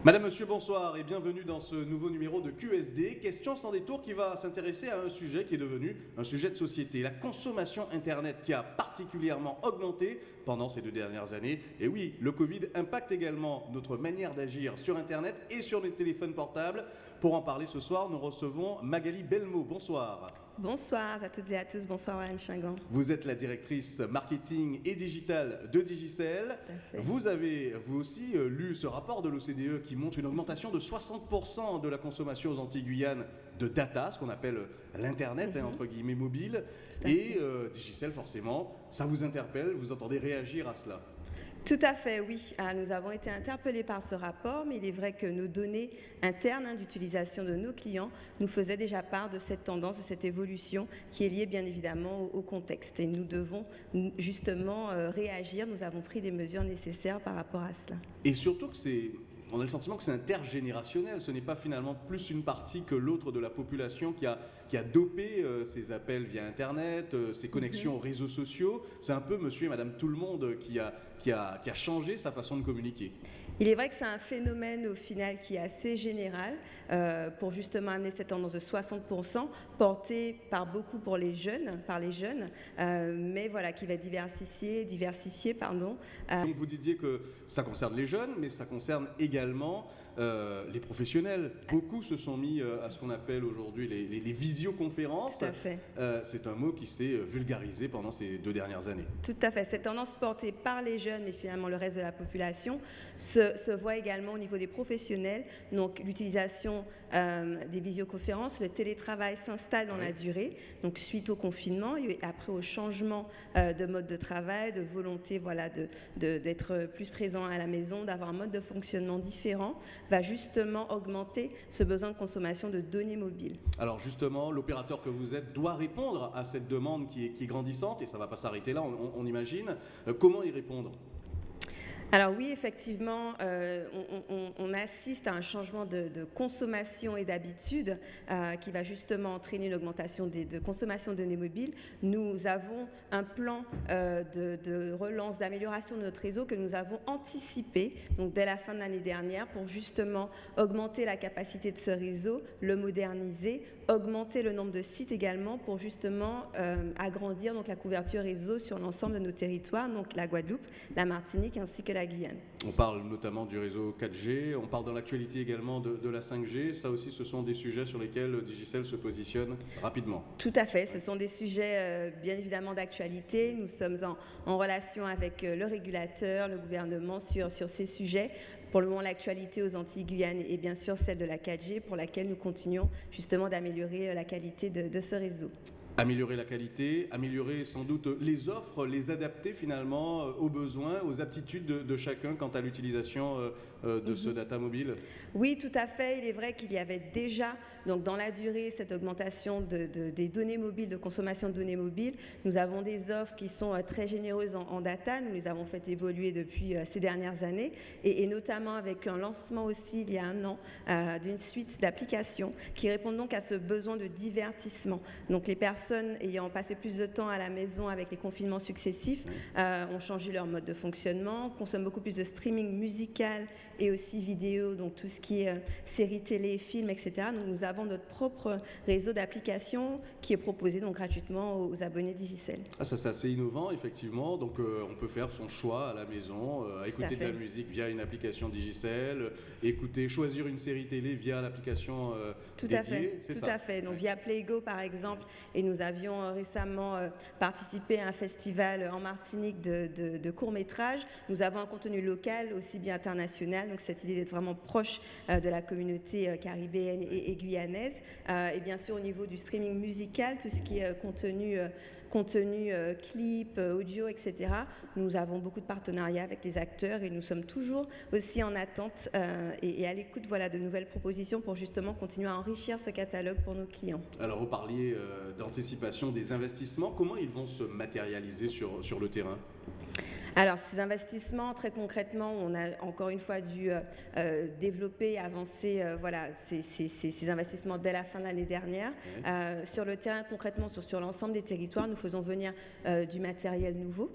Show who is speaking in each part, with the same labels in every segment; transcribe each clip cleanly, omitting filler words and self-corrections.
Speaker 1: Madame, Monsieur, bonsoir et bienvenue dans ce nouveau numéro de QSD. Question sans détour qui va s'intéresser à un sujet qui est devenu un sujet de société, la consommation Internet qui a particulièrement augmenté pendant ces 2 dernières années. Et oui, le Covid impacte également notre manière d'agir sur Internet et sur les téléphones portables. Pour en parler ce soir, nous recevons Magali Belmo. Bonsoir.
Speaker 2: Bonsoir à toutes et à tous, bonsoir Anne Chingan.
Speaker 1: Vous êtes la directrice marketing et digital de Digicel. Vous avez, vous aussi, lu ce rapport de l'OCDE qui montre une augmentation de 60% de la consommation aux Antilles-Guyane de data, ce qu'on appelle l'Internet, entre guillemets, mobile. Et Digicel, forcément, ça vous interpelle, vous entendez réagir à cela?
Speaker 2: Tout à fait, oui. Nous avons été interpellés par ce rapport, mais il est vrai que nos données internes d'utilisation de nos clients nous faisaient déjà part de cette tendance, de cette évolution qui est liée bien évidemment au contexte. Et nous devons justement réagir. Nous avons pris des mesures nécessaires par rapport à cela.
Speaker 1: Et surtout que on a le sentiment que c'est intergénérationnel. Ce n'est pas finalement plus une partie que l'autre de la population qui a dopé ces appels via Internet, ces connexions aux réseaux sociaux. C'est un peu monsieur et madame tout le monde qui a changé sa façon de communiquer.
Speaker 2: Il est vrai que c'est un phénomène au final qui est assez général pour justement amener cette tendance de 60%, portée par beaucoup par les jeunes, mais voilà, qui va diversifier.
Speaker 1: Donc vous disiez que ça concerne les jeunes, mais ça concerne également les professionnels. Beaucoup se sont mis à ce qu'on appelle aujourd'hui les visioconférences.
Speaker 2: Tout à fait.
Speaker 1: C'est un mot qui s'est vulgarisé pendant ces 2 dernières années.
Speaker 2: Tout à fait. Cette tendance portée par les jeunes, mais finalement le reste de la population, se voit également au niveau des professionnels. Donc l'utilisation des visioconférences, le télétravail s'installe dans la durée. Donc suite au confinement et après au changement de mode de travail, de volonté d'être plus présent à la maison, d'avoir un mode de fonctionnement différent, va justement augmenter ce besoin de consommation de données mobiles.
Speaker 1: Alors justement, l'opérateur que vous êtes doit répondre à cette demande qui est grandissante, et ça ne va pas s'arrêter là, on imagine. Comment y répondre ?
Speaker 2: Alors oui, effectivement, on assiste à un changement de consommation et d'habitude qui va justement entraîner une augmentation de consommation de données mobiles. Nous avons un plan de relance, d'amélioration de notre réseau que nous avons anticipé donc dès la fin de l'année dernière pour justement augmenter la capacité de ce réseau, le moderniser, augmenter le nombre de sites également pour justement agrandir donc la couverture réseau sur l'ensemble de nos territoires, donc la Guadeloupe, la Martinique ainsi que la Guyane.
Speaker 1: On parle notamment du réseau 4G, on parle dans l'actualité également de la 5G. Ça aussi, ce sont des sujets sur lesquels Digicel se positionne rapidement.
Speaker 2: Tout à fait, ce sont des sujets bien évidemment d'actualité. Nous sommes en relation avec le régulateur, le gouvernement sur ces sujets. Pour le moment, l'actualité aux Antilles-Guyane est bien sûr celle de la 4G pour laquelle nous continuons justement d'améliorer la qualité de ce réseau.
Speaker 1: Améliorer la qualité, améliorer sans doute les offres, les adapter finalement aux besoins, aux aptitudes de chacun quant à l'utilisation de ce data mobile.
Speaker 2: Oui, tout à fait. Il est vrai qu'il y avait déjà donc dans la durée cette augmentation des données mobiles, de consommation de données mobiles. Nous avons des offres qui sont très généreuses en data. Nous les avons fait évoluer depuis ces dernières années et notamment avec un lancement aussi il y a un an d'une suite d'applications qui répondent donc à ce besoin de divertissement. Donc les personnes ayant passé plus de temps à la maison avec les confinements successifs ont changé leur mode de fonctionnement, consomment beaucoup plus de streaming musical et aussi vidéo, donc tout ce qui est séries télé, films, etc. Donc nous avons notre propre réseau d'applications qui est proposé donc gratuitement aux abonnés Digicel.
Speaker 1: Ah, ça c'est assez innovant effectivement, donc on peut faire son choix à la maison, écouter de la musique via une application Digicel, choisir une série télé via l'application dédiée, c'est ça?
Speaker 2: Tout à fait, donc via Playgo par exemple, et nous avions récemment participé à un festival en Martinique de courts-métrages. Nous avons un contenu local aussi bien international, donc cette idée d'être vraiment proche de la communauté caribéenne et guyanaise. Et bien sûr au niveau du streaming musical, tout ce qui est contenu clip, audio, etc. Nous avons beaucoup de partenariats avec les acteurs et nous sommes toujours aussi en attente et à l'écoute de nouvelles propositions pour justement continuer à enrichir ce catalogue pour nos clients.
Speaker 1: Alors vous parliez d'anticipation des investissements, comment ils vont se matérialiser sur le terrain ?
Speaker 2: Alors, ces investissements, très concrètement, on a encore une fois dû développer, avancer voilà, ces investissements dès la fin de l'année dernière.
Speaker 1: Oui.
Speaker 2: Sur le terrain, concrètement, sur l'ensemble des territoires, nous faisons venir du matériel nouveau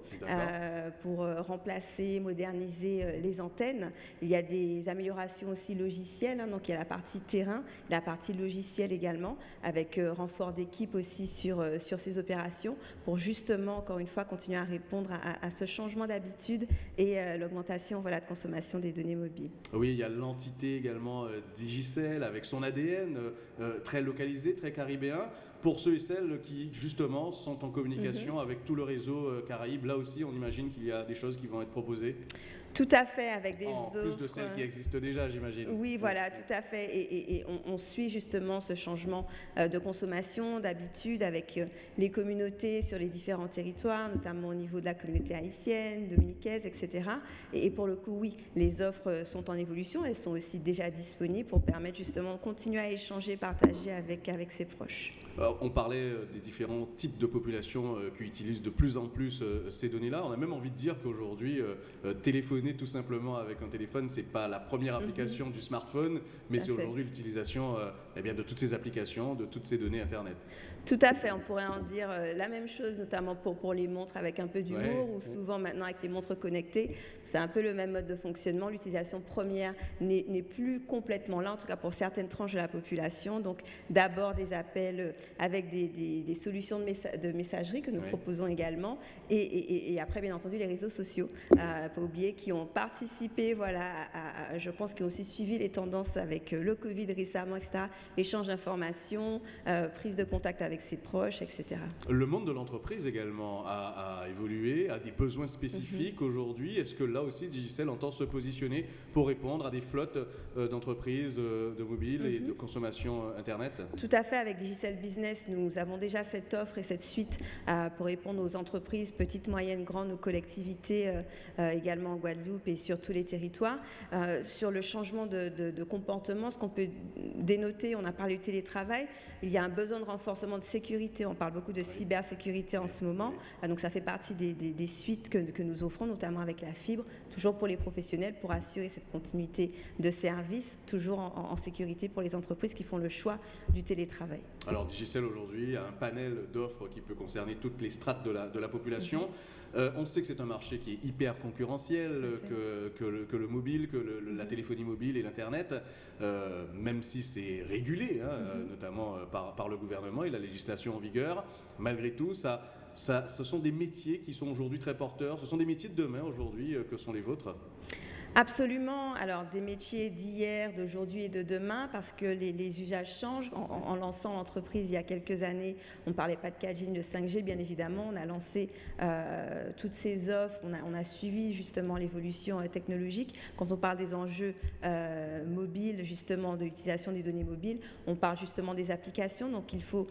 Speaker 2: pour remplacer, moderniser les antennes. Il y a des améliorations aussi logicielles, hein, donc il y a la partie terrain, la partie logicielle également, avec renfort d'équipe aussi sur ces opérations, pour justement, encore une fois, continuer à répondre à ce changement d'habitude et l'augmentation voilà, de consommation des données mobiles.
Speaker 1: Oui, il y a l'entité également Digicel avec son ADN très localisé, très caribéen. Pour ceux et celles qui, justement, sont en communication avec tout le réseau Caraïbes, là aussi, on imagine qu'il y a des choses qui vont être proposées.
Speaker 2: Tout à fait, avec des
Speaker 1: En
Speaker 2: offres.
Speaker 1: plus de celles qui existent déjà, j'imagine.
Speaker 2: Oui, voilà, tout à fait. Et on suit justement ce changement de consommation, d'habitude avec les communautés sur les différents territoires, notamment au niveau de la communauté haïtienne, dominicaise, etc. Et pour le coup, oui, les offres sont en évolution. Elles sont aussi déjà disponibles pour permettre justement de continuer à échanger, partager avec ses proches.
Speaker 1: Alors, on parlait des différents types de populations qui utilisent de plus en plus ces données-là. On a même envie de dire qu'aujourd'hui, téléphoner tout simplement avec un téléphone, c'est pas la première application du smartphone, mais c'est aujourd'hui l'utilisation eh bien, de toutes ces applications, de toutes ces données Internet.
Speaker 2: Tout à fait, on pourrait en dire la même chose, notamment pour les montres avec un peu d'humour, ou souvent maintenant avec les montres connectées, c'est un peu le même mode de fonctionnement. L'utilisation première n'est plus complètement là, en tout cas pour certaines tranches de la population. Donc d'abord des appels avec des solutions de messagerie que nous proposons également, et après bien entendu les réseaux sociaux, pas oublier, qui ont participé, voilà, je pense qu'ils ont aussi suivi les tendances avec le Covid récemment, etc. Échange d'informations, prise de contact avec ses proches, etc.
Speaker 1: Le monde de l'entreprise également a évolué, a des besoins spécifiques aujourd'hui. Est-ce que là aussi Digicel entend se positionner pour répondre à des flottes d'entreprises de mobile et de consommation Internet?
Speaker 2: Tout à fait, avec Digicel Business, nous avons déjà cette offre et cette suite pour répondre aux entreprises, petites, moyennes, grandes, aux collectivités également en Guadeloupe et sur tous les territoires. Sur le changement de comportement, ce qu'on peut dénoter, on a parlé du télétravail, il y a un besoin de renforcement de sécurité, on parle beaucoup de cybersécurité en ce moment, donc ça fait partie des suites que nous offrons, notamment avec la fibre, toujours pour les professionnels, pour assurer cette continuité de service, toujours en sécurité pour les entreprises qui font le choix du télétravail.
Speaker 1: Alors Digicel aujourd'hui a un panel d'offres qui peut concerner toutes les strates de la population. On sait que c'est un marché qui est hyper concurrentiel, que le mobile, que la téléphonie mobile et l'Internet, même si c'est régulé, notamment par le gouvernement et la législation en vigueur, malgré tout, ce sont des métiers qui sont aujourd'hui très porteurs, ce sont des métiers de demain aujourd'hui que sont les vôtres.
Speaker 2: Absolument. Alors, des métiers d'hier, d'aujourd'hui et de demain, parce que les usages changent. En lançant l'entreprise il y a quelques années, on ne parlait pas de 4G ni de 5G, bien évidemment. On a lancé toutes ces offres, on a suivi justement l'évolution technologique. Quand on parle des enjeux mobiles, justement, de l'utilisation des données mobiles, on parle justement des applications. Donc, il faut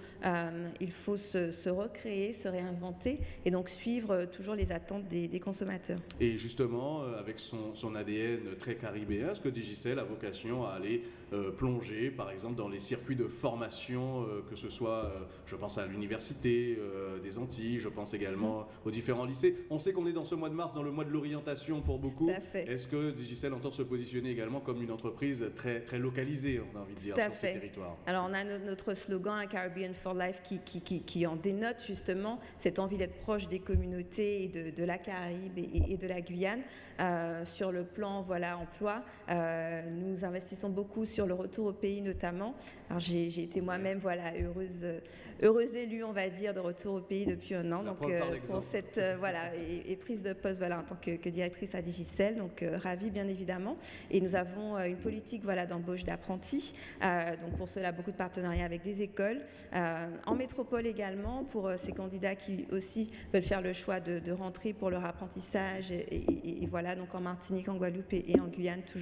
Speaker 2: se recréer, se réinventer et donc suivre toujours les attentes des consommateurs.
Speaker 1: Et justement, avec son ADN très caribéen, est-ce que Digicel a vocation à aller plonger, par exemple, dans les circuits de formation, que ce soit, je pense à l'université des Antilles, je pense également aux différents lycées. On sait qu'on est dans ce mois de mars, dans le mois de l'orientation pour beaucoup. Est-ce que Digicel entend se positionner également comme une entreprise très, très localisée, on a envie de dire, sur ces territoires?
Speaker 2: Alors, on a notre slogan Caribbean for Life qui en dénote justement cette envie d'être proche des communautés et de la Caraïbe et de la Guyane. Sur le plan emploi, nous investissons beaucoup sur le retour au pays notamment. Alors j'ai été moi-même heureuse élue, on va dire, de retour au pays depuis un an. Donc pour cette et prise de poste en tant que directrice à Digicel, donc ravie bien évidemment. Et nous avons une politique d'embauche d'apprentis. Donc pour cela, beaucoup de partenariats avec des écoles, en métropole également pour ces candidats qui aussi veulent faire le choix de rentrer pour leur apprentissage et voilà, donc en Martinique, en Guadeloupe et en Guyane toujours.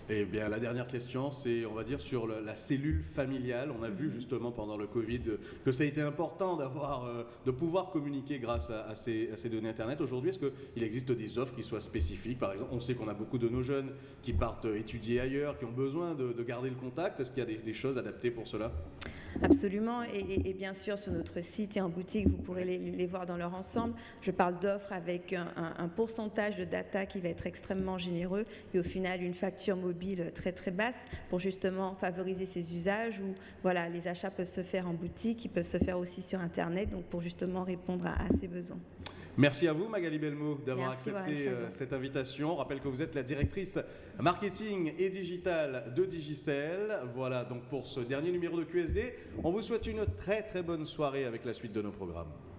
Speaker 1: Eh bien, la dernière question, c'est, on va dire, sur la cellule familiale. On a vu justement pendant le Covid que ça a été important de pouvoir communiquer grâce à ces données Internet. Aujourd'hui, est-ce qu'il existe des offres qui soient spécifiques? Par exemple, on sait qu'on a beaucoup de nos jeunes qui partent étudier ailleurs, qui ont besoin de garder le contact. Est-ce qu'il y a des choses adaptées pour cela?
Speaker 2: Absolument, et bien sûr sur notre site et en boutique, vous pourrez les voir dans leur ensemble. Je parle d'offres avec un pourcentage de data qui va être extrêmement généreux et au final une facture mobile très très basse pour justement favoriser ces usages où voilà, les achats peuvent se faire en boutique, ils peuvent se faire aussi sur Internet, donc pour justement répondre à ces besoins.
Speaker 1: Merci à vous Magali Belmo d'avoir
Speaker 2: Merci,
Speaker 1: accepté cette invitation. On rappelle que vous êtes la directrice marketing et digital de Digicel. Voilà donc pour ce dernier numéro de QSD. On vous souhaite une très très bonne soirée avec la suite de nos programmes.